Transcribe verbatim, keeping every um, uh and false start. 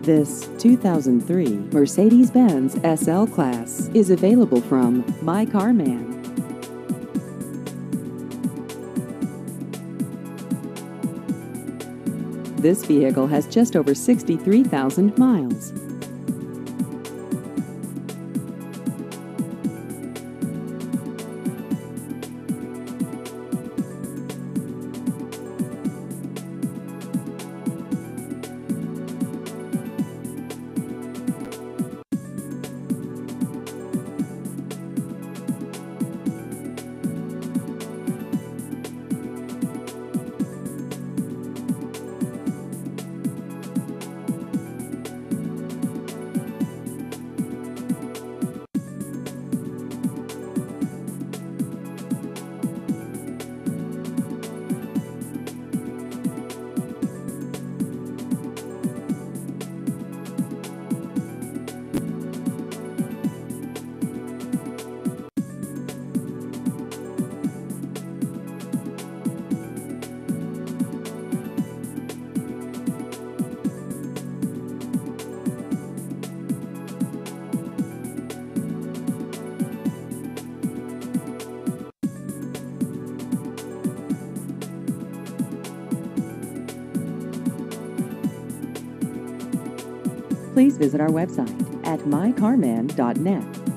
This two thousand three Mercedes-Benz S L Class is available from My Car Man. This vehicle has just over sixty-three thousand miles. Please visit our website at my car man dot net.